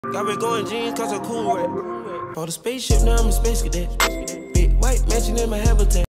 Got me going jeans cause I'm cool, right? Bought a spaceship, now I'm a space cadet. Big white mansion in my habitat.